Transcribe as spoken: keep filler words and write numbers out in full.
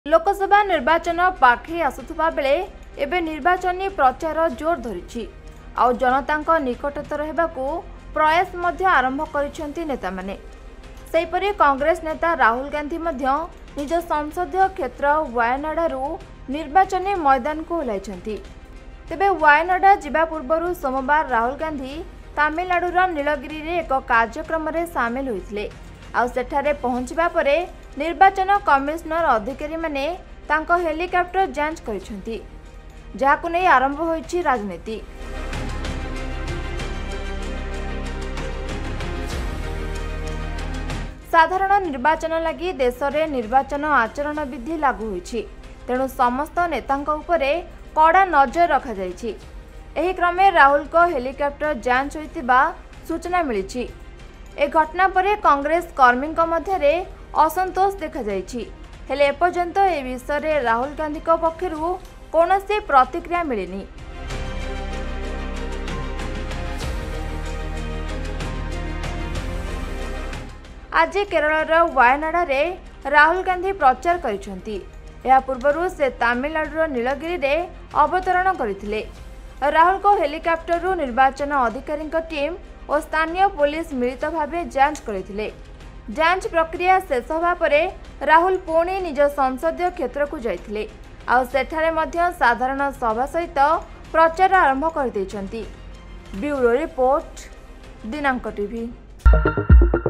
लोकसभा निर्वाचन पाखे आसुथुबा बेले एबे निर्वाचनी प्रचार जोर धरिछि आउ जनतांको निकटतर हेबाकू प्रयास मध्य आरंभ करिसेंती नेता माने। सेहिपरि कांग्रेस नेता राहुल गांधी मध्य निज संसदीय क्षेत्र वायनाडारू निर्वाचनी मैदान को ओह्लाइछंती। तेबे वायनाडा जिबा पूर्वरु सोमवार राहुल गांधी तमिलनाडुर नीलगिरी रे एक कार्यक्रम रे शामिल होइथिले। आउ सेठारे पहुंचबा परे निर्वाचन कमिशनर अधिकारी माने तांको हेलिकॉप्टर जांच करिसेंती, जाहाकु नै आरंभ होइछि राजनीति। साधारण निर्वाचन लगी देश में निर्वाचन आचरण विधि लागू होइछि, तेणु समस्त नेतांको उपरे कड़ा नजर रखा जाइछि। एही क्रमे राहुल को हेलिकॉप्टर जांच होइतिबा सूचना मिलिछि। ए घटना परे कांग्रेस कर्मी मध्यरे असंतोष देखा जाइछि, हेले एपर्यंत ए विषय रे राहुल गांधी को पक्षरु कोनोसी प्रतिक्रिया मिलिनी। आज केरल वायनाडा रे राहुल गांधी प्रचार करिसेंती। या पूर्वरु से तमिलनाडुर नीलगिरी रे अवतरण करथिले। राहुल को हेलिकॉप्टर रु निर्वाचन अधिकारी टीम और स्थानीय पुलिस मिलित भावे जांच करथिले। जांच प्रक्रिया शेष होबा परे राहुल पुणी निज संसदीय क्षेत्र को जाइथिले। आ सेठारे मध्य साधारण सभा सहित प्रचार आरंभ कर दैछंती। ब्यूरो रिपोर्ट, दिनांक टीवी।